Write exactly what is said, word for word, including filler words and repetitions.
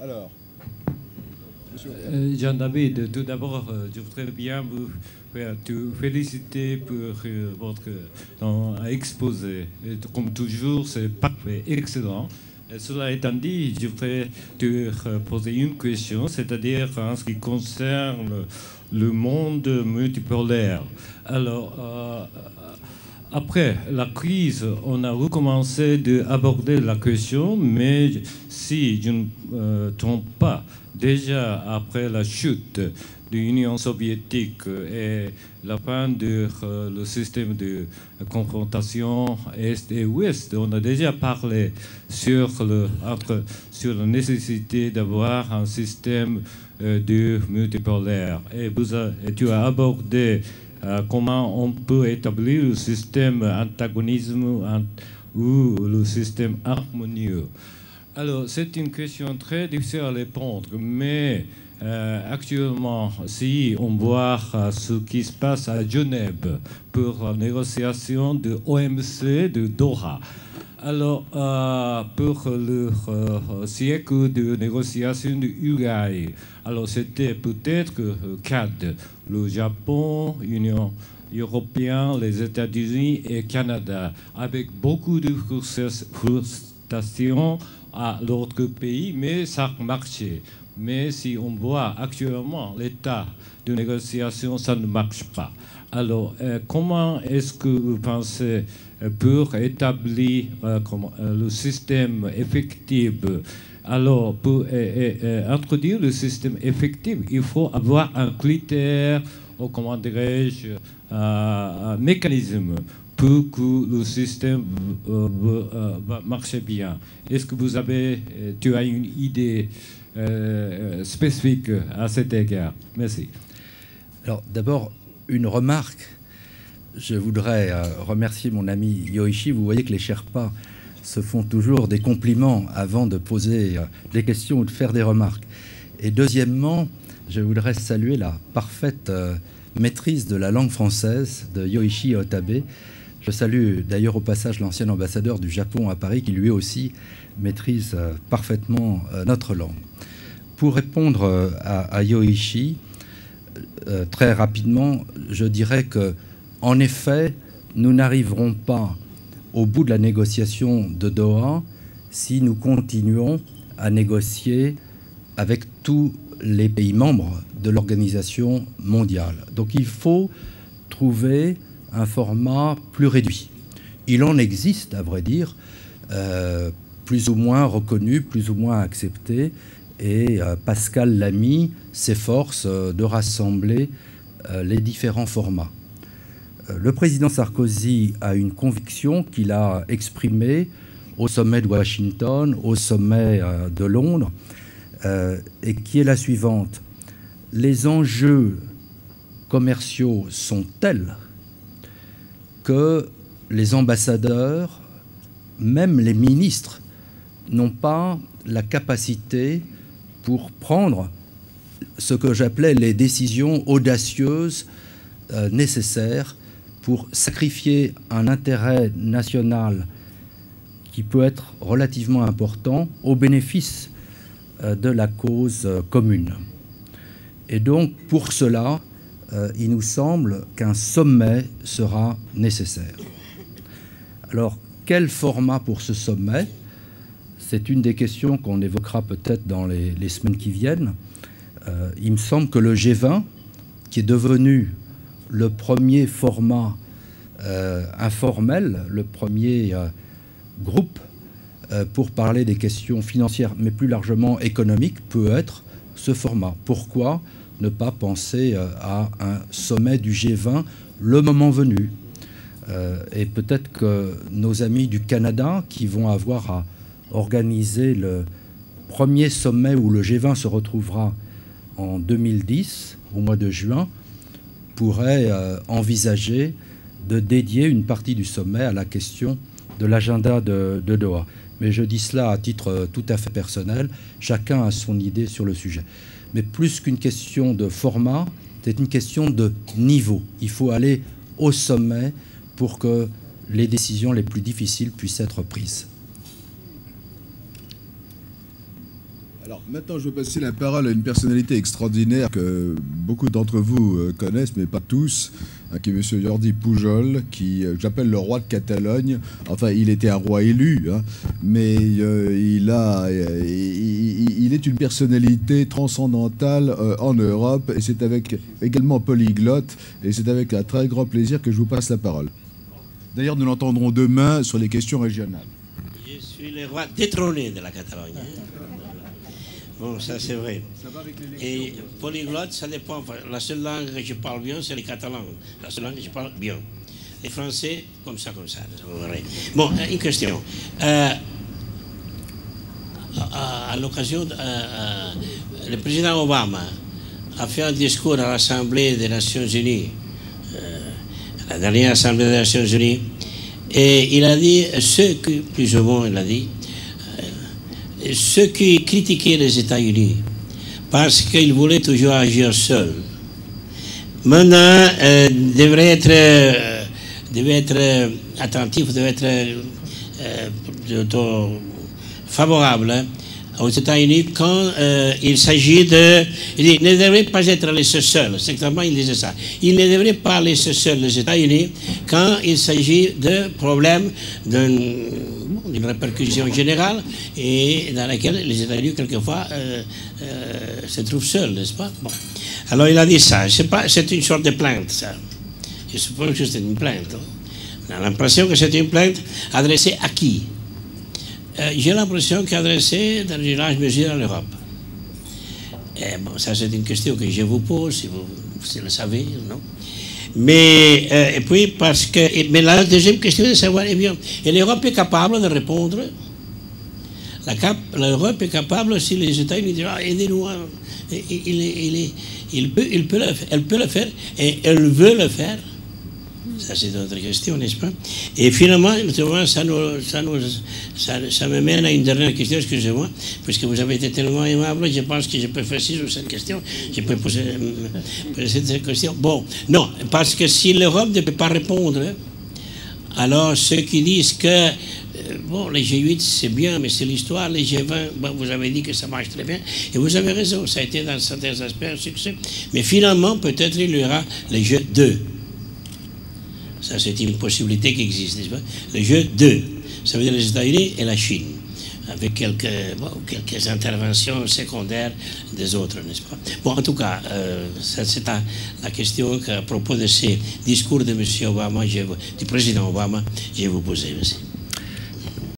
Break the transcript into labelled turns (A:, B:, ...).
A: Alors,
B: euh, Jean-David, tout d'abord, euh, je voudrais bien vous faire te féliciter pour euh, votre euh, exposé. Et, comme toujours, c'est parfait, excellent. Et cela étant dit, je voudrais te euh, poser une question, c'est-à-dire en ce qui concerne le, le monde multipolaire. Alors, euh, après la crise, on a recommencé d'aborder la question, mais si je ne me trompe pas, déjà après la chute de l'Union soviétique et la fin du euh, système de confrontation Est et Ouest, on a déjà parlé sur, le, entre, sur la nécessité d'avoir un système euh, de multipolaire. Et, vous a, et tu as abordé Euh, comment on peut établir le système antagonisme ou le système harmonieux. Alors, c'est une question très difficile à répondre, mais euh, actuellement, si on voit euh, ce qui se passe à Genève pour la négociation de l'O M C de Doha, alors, euh, pour le euh, siècle de négociation de Uruguay, alors c'était peut-être le cadre, le Japon, l'Union européenne, les États-Unis et le Canada, avec beaucoup de frustration à l'autre pays, mais ça marchait. Mais si on voit actuellement l'état de négociation, ça ne marche pas. Alors, euh, comment est-ce que vous pensez euh, pour établir euh, comment, euh, le système effectif? Alors, pour euh, euh, introduire le système effectif, il faut avoir un critère, ou comment dirais-je, euh, un mécanisme pour que le système euh, euh, va marcher bien. Est-ce que vous avez, euh, tu as une idée euh, spécifique à cet égard? Merci.
C: Alors, d'abord, une remarque. Je voudrais euh, remercier mon ami Yoichi. Vous voyez que les Sherpas se font toujours des compliments avant de poser euh, des questions ou de faire des remarques. Et deuxièmement, je voudrais saluer la parfaite euh, maîtrise de la langue française de Yoichi Otabe. Je salue d'ailleurs au passage l'ancien ambassadeur du Japon à Paris qui lui aussi maîtrise euh, parfaitement euh, notre langue. Pour répondre euh, à, à Yoichi, Euh, très rapidement, je dirais que, en effet, nous n'arriverons pas au bout de la négociation de Doha si nous continuons à négocier avec tous les pays membres de l'organisation mondiale. Donc il faut trouver un format plus réduit. Il en existe, à vrai dire, euh, plus ou moins reconnu, plus ou moins accepté. Et euh, Pascal Lamy s'efforce euh, de rassembler euh, les différents formats. Euh, le président Sarkozy a une conviction qu'il a exprimée au sommet de Washington, au sommet euh, de Londres, euh, et qui est la suivante. Les enjeux commerciaux sont tels que les ambassadeurs, même les ministres, n'ont pas la capacité pour prendre ce que j'appelais les décisions audacieuses euh, nécessaires pour sacrifier un intérêt national qui peut être relativement important au bénéfice euh, de la cause euh, commune. Et donc, pour cela, euh, il nous semble qu'un sommet sera nécessaire. Alors, quel format pour ce sommet ? C'est une des questions qu'on évoquera peut-être dans les, les semaines qui viennent. Euh, il me semble que le G vingt, qui est devenu le premier format euh, informel, le premier euh, groupe euh, pour parler des questions financières, mais plus largement économiques, peut être ce format. Pourquoi ne pas penser euh, à un sommet du G vingt le moment venu ? euh, Et peut-être que nos amis du Canada, qui vont avoir à organiser le premier sommet où le G vingt se retrouvera en deux mille dix, au mois de juin, pourrait euh, envisager de dédier une partie du sommet à la question de l'agenda de, de Doha. Mais je dis cela à titre tout à fait personnel. Chacun a son idée sur le sujet. Mais plus qu'une question de format, c'est une question de niveau. Il faut aller au sommet pour que les décisions les plus difficiles puissent être prises.
A: Alors maintenant, je vais passer la parole à une personnalité extraordinaire que beaucoup d'entre vous euh, connaissent, mais pas tous, hein, qui est M. Jordi Pujol, qui euh, j'appelle le roi de Catalogne. Enfin, il était un roi élu, hein, mais euh, il, a, euh, il, il est une personnalité transcendantale euh, en Europe, et c'est avec également polyglotte, et c'est avec un très grand plaisir que je vous passe la parole. D'ailleurs, nous l'entendrons demain sur les questions régionales.
D: Je suis le roi détrôné de la Catalogne. Bon, ça c'est vrai. Et polyglotte, ça dépend. La seule langue que je parle bien, c'est le catalan. La seule langue que je parle bien. Les français, comme ça, comme ça. Bon, une question. Euh, à à l'occasion, euh, le président Obama a fait un discours à l'Assemblée des Nations Unies, euh, la dernière Assemblée des Nations Unies, et il a dit, ceux qui, plus ou moins, il a dit, ceux qui critiquaient les États-Unis parce qu'ils voulaient toujours agir seuls, maintenant euh, devraient être, euh, devaient être euh, attentifs, devaient être euh, plutôt favorables hein, aux États-Unis quand euh, il s'agit de... Il ne devraient pas être laissés seuls, exactement il disait ça. Ils ne devraient pas laisser seuls les États-Unis quand il s'agit de problèmes d'une une répercussion générale et dans laquelle les États-Unis, quelquefois, euh, euh, se trouvent seuls, n'est-ce pas? Bon. Alors il a dit ça. C'est une sorte de plainte, ça. Je suppose que c'est une plainte. Hein. On a l'impression que c'est une plainte adressée à qui? euh, J'ai l'impression qu'elle est adressée dans une large mesure à l'Europe. Et bon, ça c'est une question que je vous pose, si vous, si vous le savez, non? Mais, euh, et puis parce que, et, mais la deuxième question est de savoir, eh bien, et l'Europe est capable de répondre. L'Europe est capable, si les États-Unis disent, ah, aidez-nous, il, il, il, il peut, il peut le, elle peut le faire, et elle veut le faire. Ça, c'est une autre question, n'est-ce pas? Et finalement, ça, nous, ça, nous, ça, ça me mène à une dernière question, excusez-moi, puisque vous avez été tellement aimable, je pense que je peux faire six ou sept questions. Je peux poser, poser cette question. Bon, non, parce que si l'Europe ne peut pas répondre, alors ceux qui disent que, bon, les G huit, c'est bien, mais c'est l'histoire, les G vingt, bon, vous avez dit que ça marche très bien, et vous avez raison, ça a été dans certains aspects un succès. Mais finalement, peut-être il y aura les G deux. Ça, c'est une possibilité qui existe, n'est-ce pas? Le jeu deux, ça veut dire les États-Unis et la Chine, avec quelques, bon, quelques interventions secondaires des autres, n'est-ce pas? Bon, en tout cas, euh, c'est la question qu'à propos de ces discours de M. Obama, je, du président Obama, je vais vous poser, monsieur.